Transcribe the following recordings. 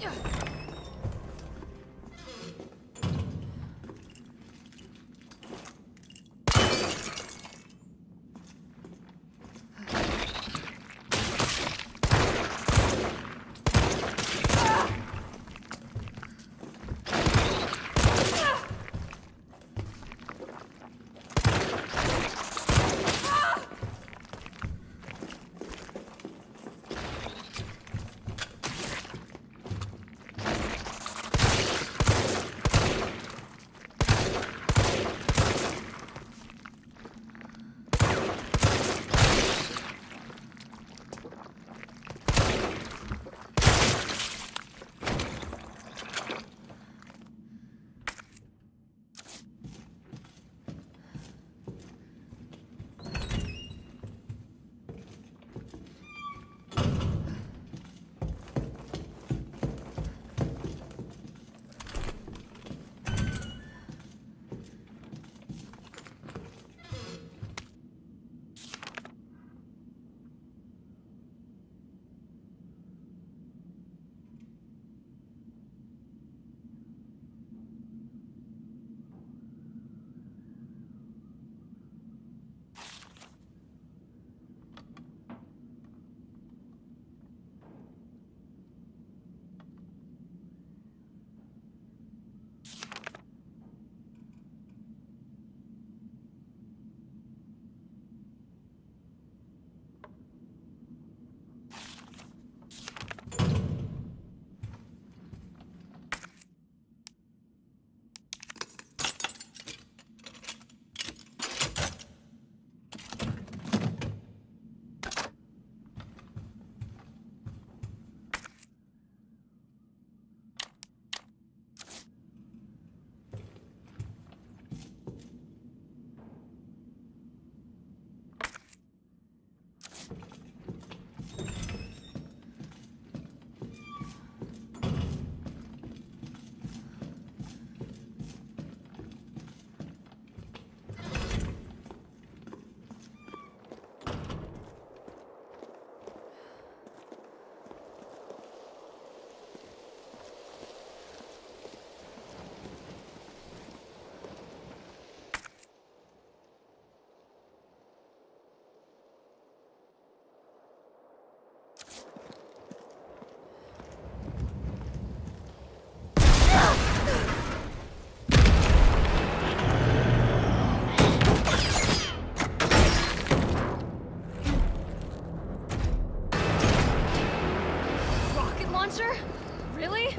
Really?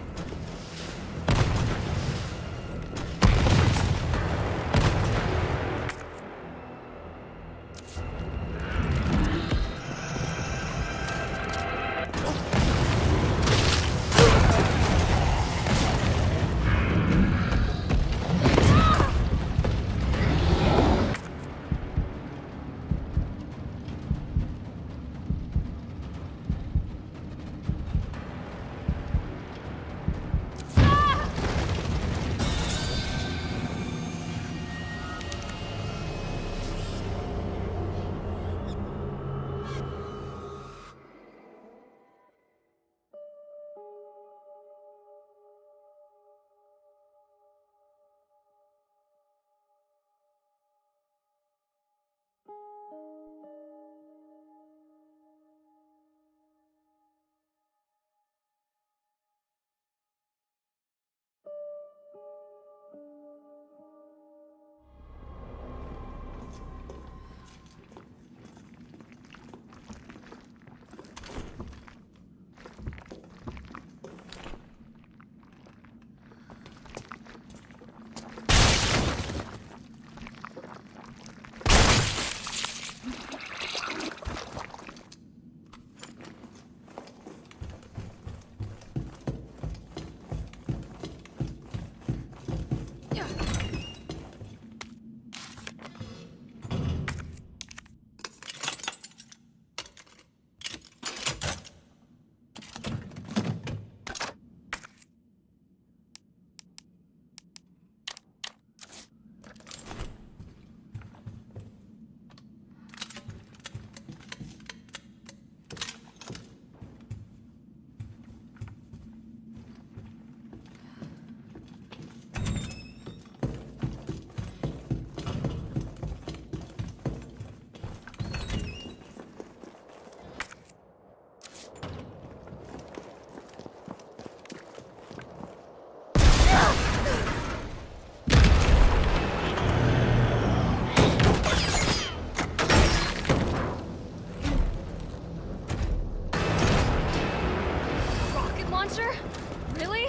monster? Really?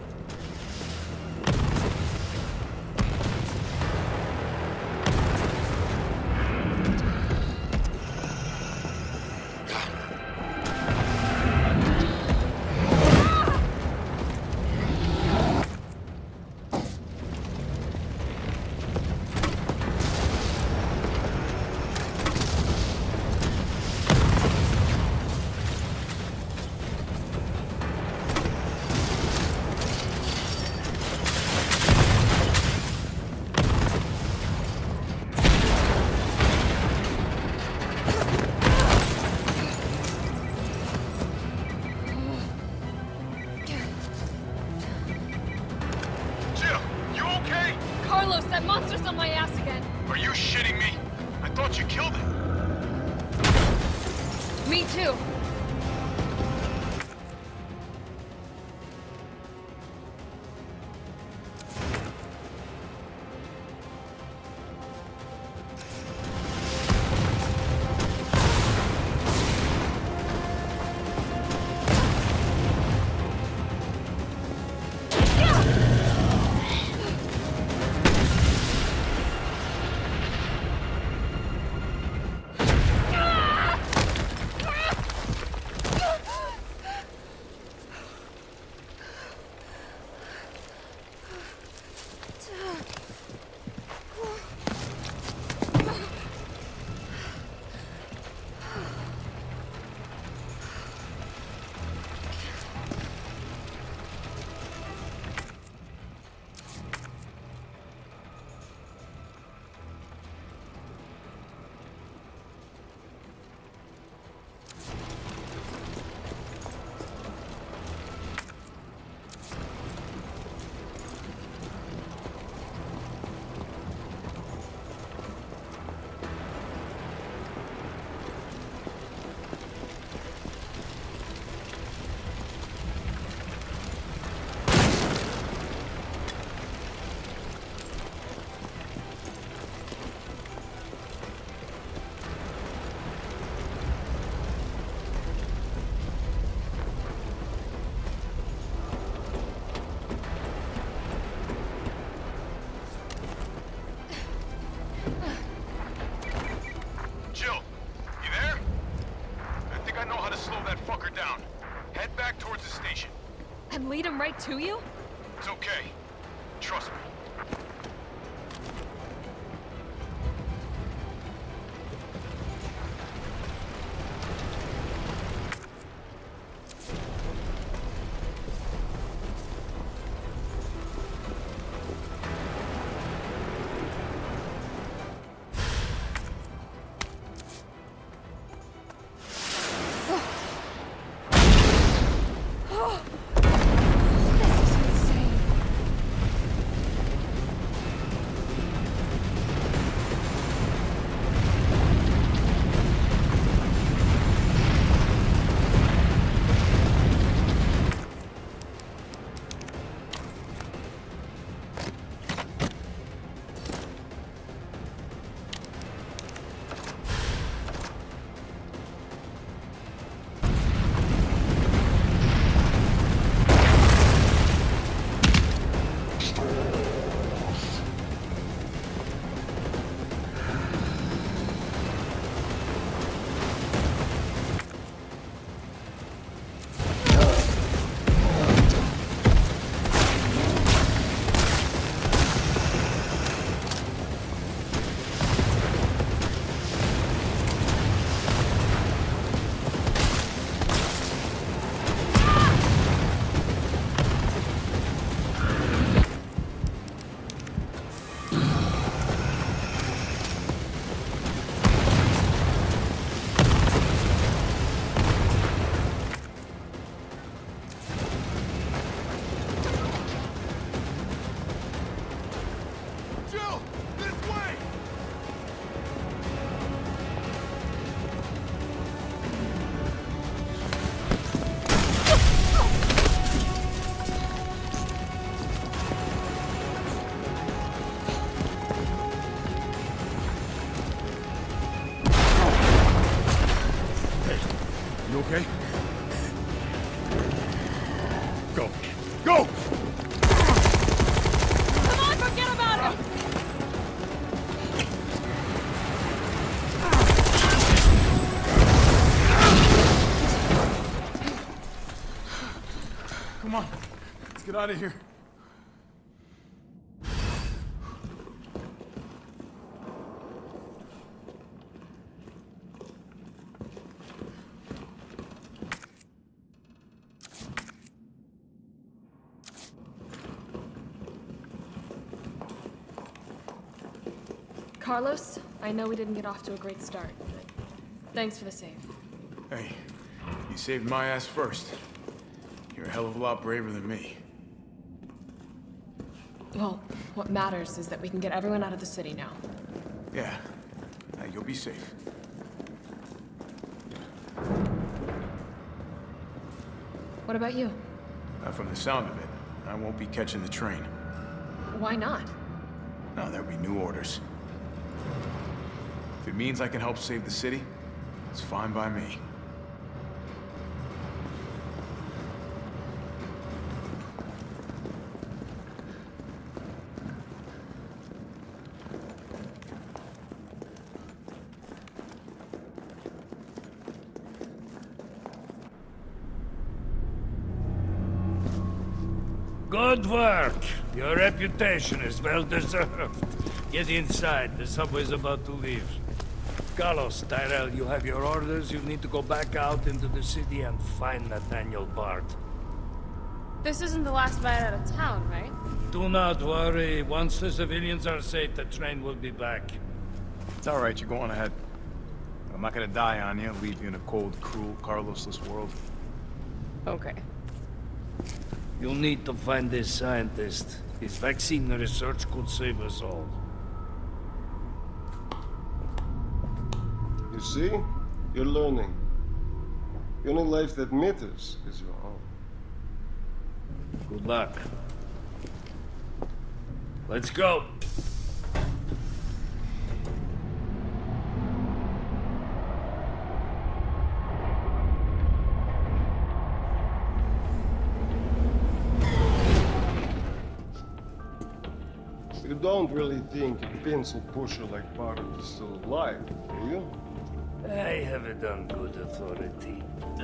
Carlos, that monster's on my ass again. Are you shitting me? I thought you killed it. Me too. And lead him right to you? It's okay. Trust me. You okay? Go! Go! Come on, forget about him! Come on, let's get out of here. Carlos, I know we didn't get off to a great start, but thanks for the save. Hey, you saved my ass first. You're a hell of a lot braver than me. Well, what matters is that we can get everyone out of the city now. Yeah. Hey, you'll be safe. What about you? From the sound of it, I won't be catching the train. Why not? No, there'll be new orders. If it means I can help save the city, it's fine by me. Good work. Your reputation is well deserved. Get inside. The subway's about to leave. Carlos, Tyrell, you have your orders. You need to go back out into the city and find Nathaniel Bard. This isn't the last ride out of town, right? Do not worry. Once the civilians are safe, the train will be back. It's all right, you're going ahead. I'm not gonna die on you, leave you in a cold, cruel, Carlosless world. Okay. You'll need to find this scientist. His vaccine research could save us all. You see? You're learning. The only life that matters is your own. Good luck. Let's go. You don't really think a pencil pusher like Bard is still alive, do you? I have it on good authority.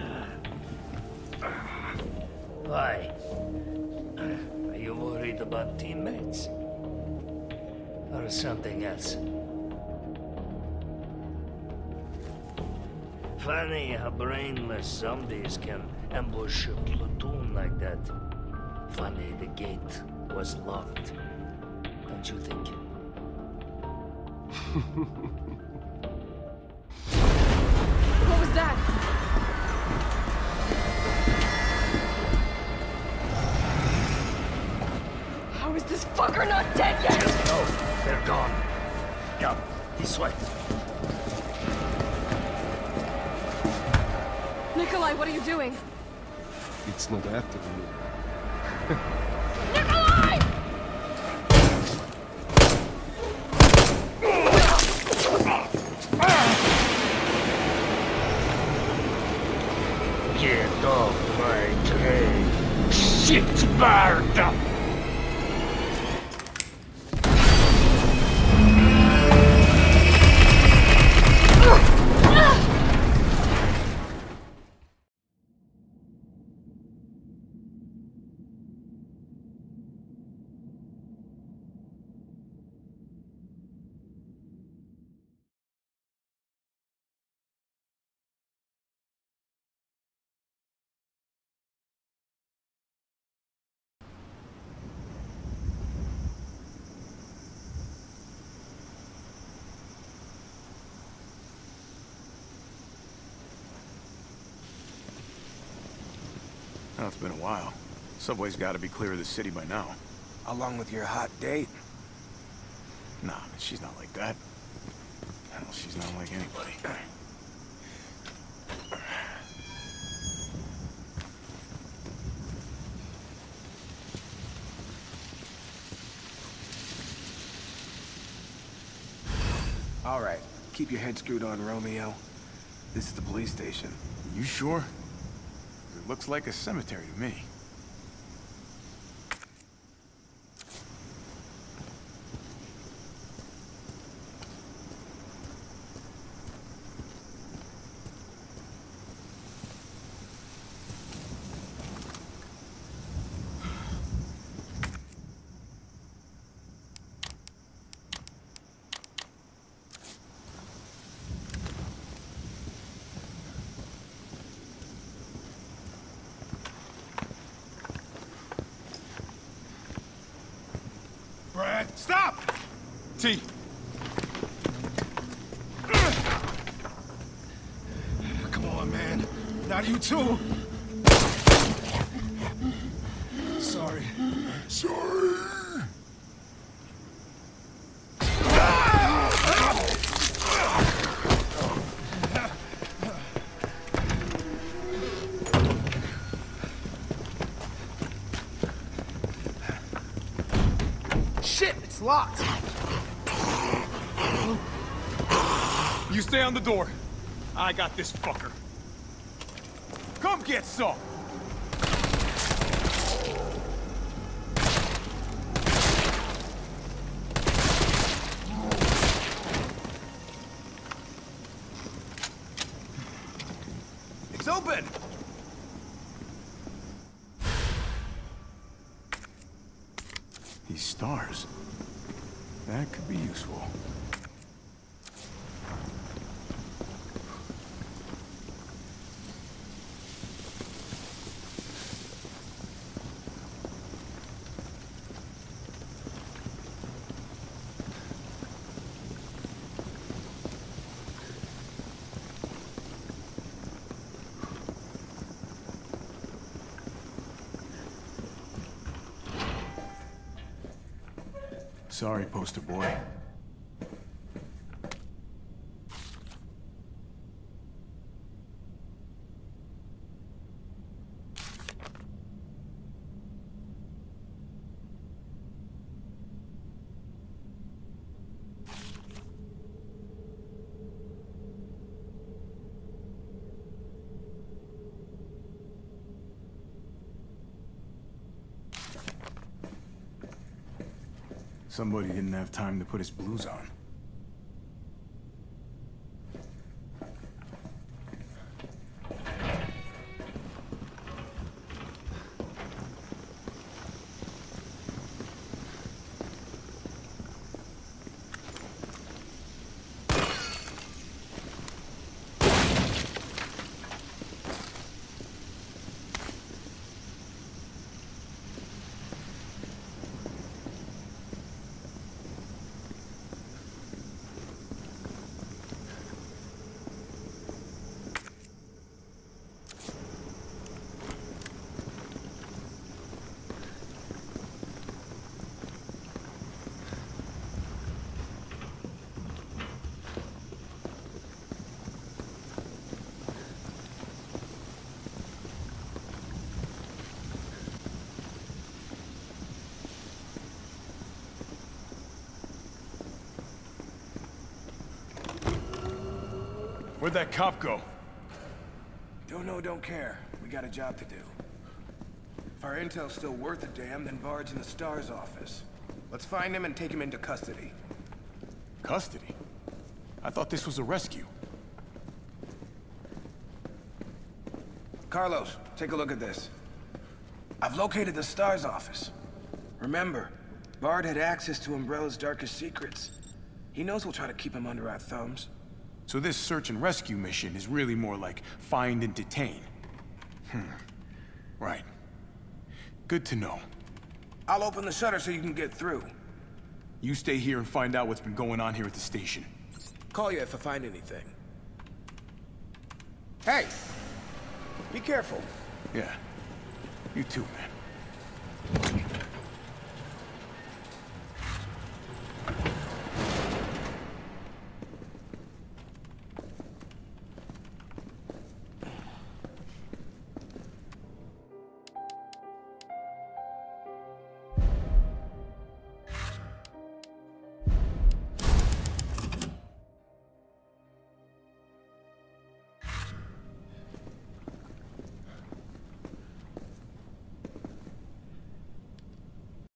Why? Are you worried about teammates? Or something else? Funny how brainless zombies can ambush a platoon like that. Funny the gate was locked. Don't you think? What was that? How is this fucker not dead yet? Just go. They're gone. Yeah, this way. Nikolai, what are you doing? It's not after me. Nikolai! Get off my train. Shit, Bard! Well, it's been a while. Subway's got to be clear of the city by now. Along with your hot date. Nah, she's not like that. Hell, she's not like anybody. All right, keep your head screwed on, Romeo. This is the police station. You sure? It looks like a cemetery to me. Stop! T. Come on, man. Not you too. Sorry. Sorry. Shit, it's locked. You stay on the door. I got this fucker. Come get some. It's open. These stars. That could be useful. Sorry, poster boy. Somebody didn't have time to put his blues on. Where'd that cop go? Don't know, don't care. We got a job to do. If our intel's still worth a damn, then Bard's in the STARS office. Let's find him and take him into custody. Custody? I thought this was a rescue. Carlos, take a look at this. I've located the STARS office. Remember, Bard had access to Umbrella's darkest secrets. He knows we'll try to keep him under our thumbs. So this search and rescue mission is really more like find and detain. Right. Good to know. I'll open the shutter so you can get through. You stay here and find out what's been going on here at the station. Call you if I find anything. Hey! Be careful. Yeah. You too, man.